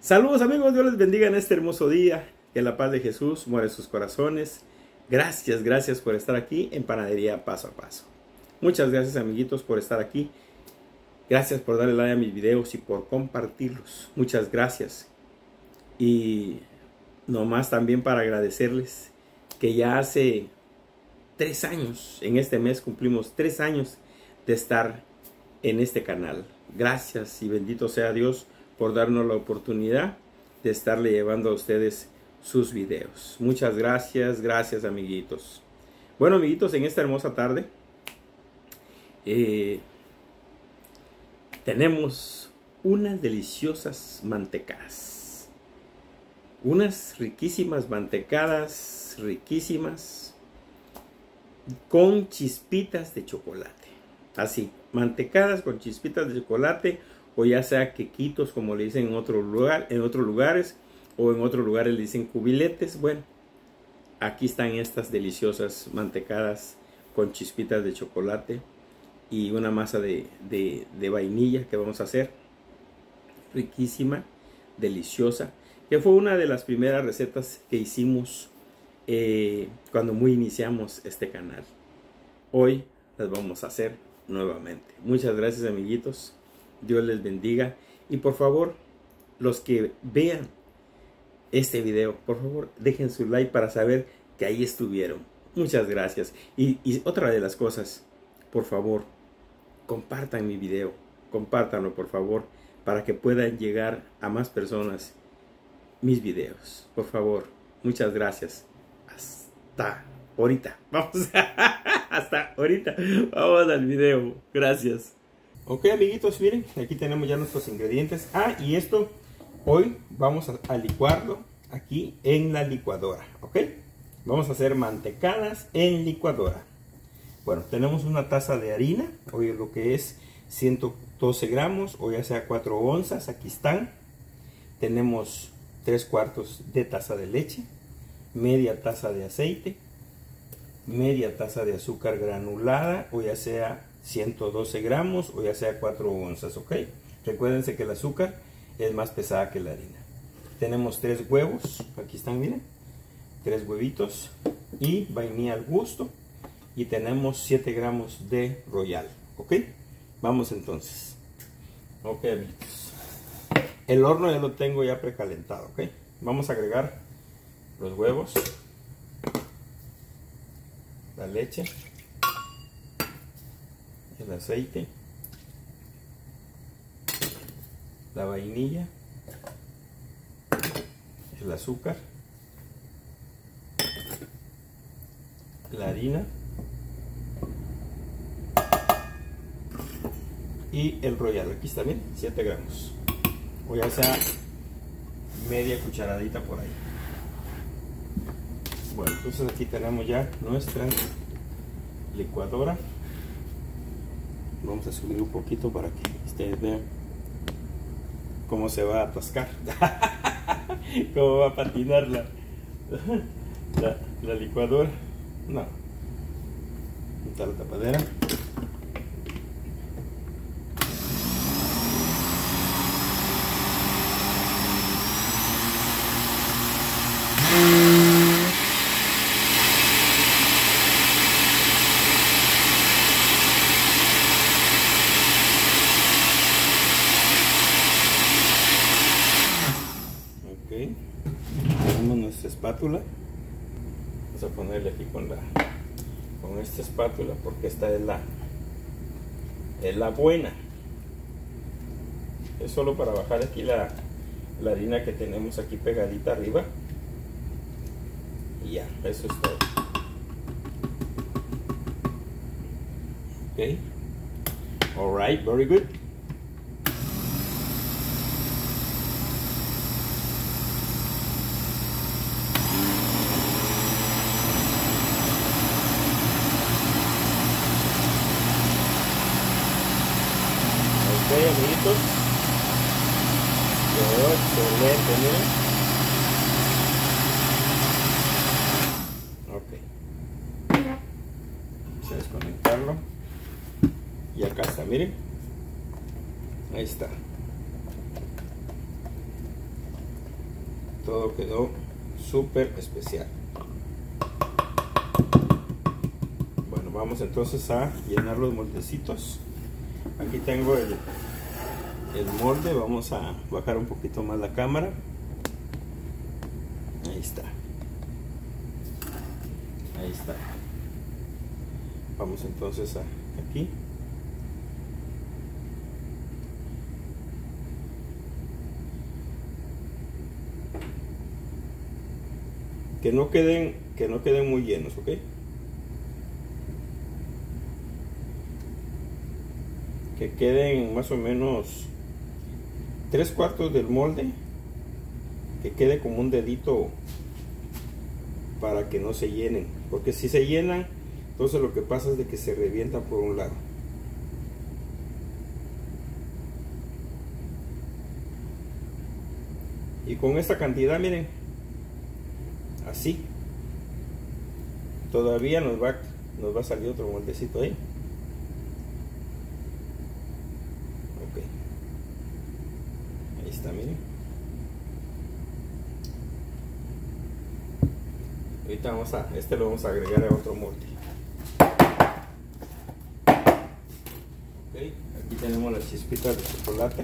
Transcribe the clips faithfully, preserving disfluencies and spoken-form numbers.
Saludos amigos, Dios les bendiga en este hermoso día, que la paz de Jesús muere en sus corazones. Gracias, gracias por estar aquí en Panadería Paso a Paso. Muchas gracias amiguitos por estar aquí. Gracias por darle like a mis videos y por compartirlos. Muchas gracias. Y nomás también para agradecerles que ya hace tres años, en este mes cumplimos tres años de estar en este canal. Gracias y bendito sea Dios por darnos la oportunidad de estarle llevando a ustedes sus videos. Muchas gracias, gracias amiguitos. Bueno amiguitos, en esta hermosa tarde eh, tenemos unas deliciosas mantecadas. Unas riquísimas mantecadas, riquísimas, con chispitas de chocolate. Así, mantecadas con chispitas de chocolate, o ya sea quequitos como le dicen en otro lugar, en otros lugares, o en otros lugares le dicen cubiletes. Bueno, aquí están estas deliciosas mantecadas con chispitas de chocolate y una masa de, de, de vainilla que vamos a hacer. Riquísima, deliciosa, que fue una de las primeras recetas que hicimos eh, cuando muy iniciamos este canal. Hoy las vamos a hacer nuevamente. Muchas gracias amiguitos. Dios les bendiga. Y por favor, los que vean este video, por favor, dejen su like para saber que ahí estuvieron. Muchas gracias. Y, y otra de las cosas, por favor, compartan mi video. Compártanlo, por favor, para que puedan llegar a más personas mis videos. Por favor, muchas gracias. Hasta ahorita. Vamos. Hasta ahorita. Vamos al video. Gracias. Ok amiguitos, miren, aquí tenemos ya nuestros ingredientes. Ah, y esto hoy vamos a, a licuarlo aquí en la licuadora, ok. Vamos a hacer mantecadas en licuadora. Bueno, tenemos una taza de harina, hoy lo que es ciento doce gramos, o ya sea cuatro onzas, aquí están. Tenemos tres cuartos de taza de leche, media taza de aceite, media taza de azúcar granulada, o ya sea ciento doce gramos o ya sea cuatro onzas, ok. Recuérdense que el azúcar es más pesada que la harina. Tenemos tres huevos, aquí están, miren, tres huevitos y vainilla al gusto, y tenemos siete gramos de royal, ok. Vamos entonces. Ok amigos, el horno ya lo tengo ya precalentado, ok. Vamos a agregar los huevos, la leche, el aceite, la vainilla, el azúcar, la harina y el royal. Aquí está bien, siete gramos, o ya sea media cucharadita por ahí. Bueno, entonces aquí tenemos ya nuestra licuadora. Vamos a subir un poquito para que ustedes vean cómo se va a atascar. Cómo va a patinar la, la, la licuadora. No. Está la tapadera. Tenemos nuestra espátula. Vamos a ponerle aquí con la con esta espátula, porque esta es la es la buena. Es solo para bajar aquí la, la harina que tenemos aquí pegadita arriba, y ya, eso es todo. Ok, alright, very good. Ok amiguitos, quedó excelente, miren. Ok, vamos a desconectarlo y acá está, miren, ahí está. Todo quedó súper especial. Bueno, vamos entonces a llenar los moldecitos. Aquí tengo el, el molde. Vamos a bajar un poquito más la cámara. Ahí está. Ahí está. Vamos entonces a aquí. Que no queden, que no queden muy llenos, ¿ok? Que queden más o menos tres cuartos del molde, que quede como un dedito para que no se llenen, porque si se llenan, entonces lo que pasa es de que se revientan por un lado. Y con esta cantidad, miren, así todavía nos va nos va a salir otro moldecito ahí. Ok, ahí está, miren. Ahorita vamos a este lo vamos a agregar a otro molde. Ok, aquí tenemos las chispitas de chocolate.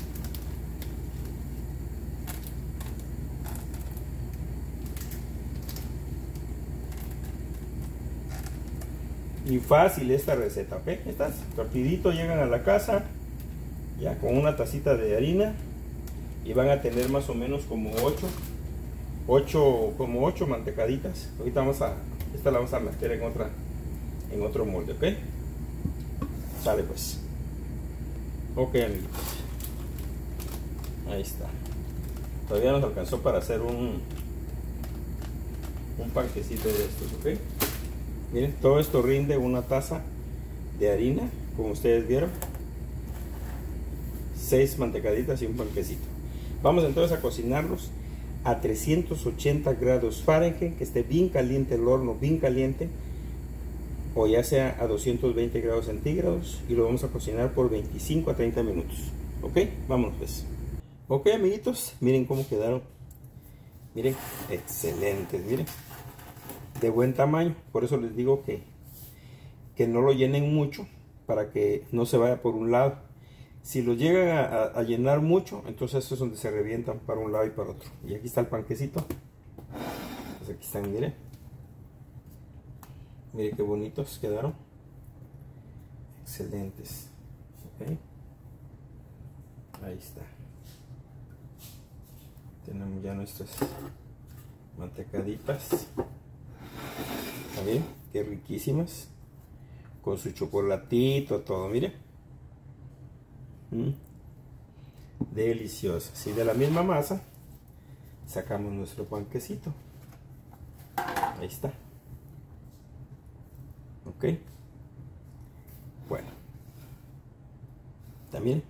Y fácil esta receta, ok. Estas rapidito llegan a la casa ya con una tacita de harina y van a tener más o menos como ocho ocho como ocho mantecaditas. Ahorita vamos a esta la vamos a meter en otra en otro molde, ok. Sale pues. Ok, amigos, ahí está. Todavía nos alcanzó para hacer un un panquecito de estos, ok. Miren, todo esto rinde una taza de harina, como ustedes vieron. Seis mantecaditas y un panquecito. Vamos entonces a cocinarlos a trescientos ochenta grados Fahrenheit, que esté bien caliente el horno, bien caliente, o ya sea a doscientos veinte grados centígrados, y lo vamos a cocinar por veinticinco a treinta minutos. Ok, vámonos pues. Ok, amiguitos, miren cómo quedaron. Miren, excelentes, miren. De buen tamaño, por eso les digo que, que no lo llenen mucho para que no se vaya por un lado. Si lo llegan a, a, a llenar mucho, entonces eso es donde se revientan para un lado y para otro. Y aquí está el panquecito. Pues aquí están, miren. Miren qué bonitos quedaron. Excelentes. Okay. Ahí está. Tenemos ya nuestras mantecaditas. Miren, qué riquísimas, con su chocolatito, todo, miren. Mm. Deliciosas. Y de la misma masa sacamos nuestro panquecito. Ahí está. Ok. Bueno, también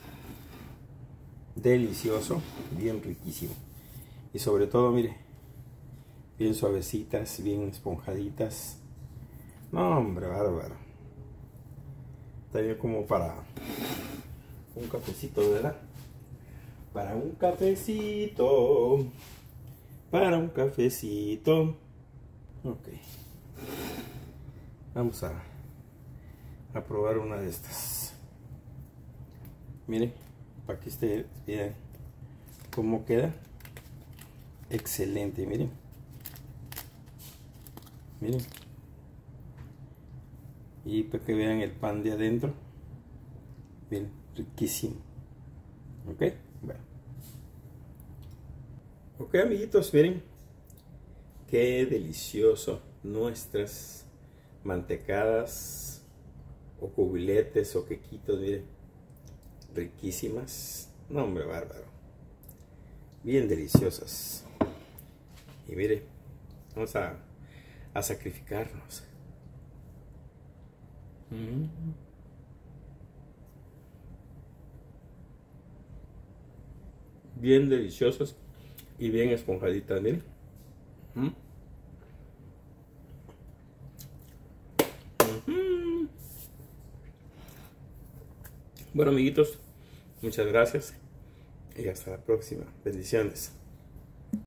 delicioso, bien riquísimo. Y sobre todo, mire, bien suavecitas, bien esponjaditas. No, hombre, bárbaro. Está bien como para un cafecito, ¿verdad? Para un cafecito. Para un cafecito. Ok. Vamos a, a probar una de estas. Miren, para que ustedes vean cómo queda. Excelente, miren. Miren, y para que vean el pan de adentro, bien riquísimo. Ok, bueno, ok, amiguitos, miren qué delicioso nuestras mantecadas o cubiletes o quequitos, miren, riquísimas. No, hombre, bárbaro, bien deliciosas. Y miren, vamos a a sacrificarnos. Mm. Bien deliciosos y bien esponjaditas, miren. Mm. Mm-hmm. Bueno, amiguitos, muchas gracias y hasta la próxima. Bendiciones.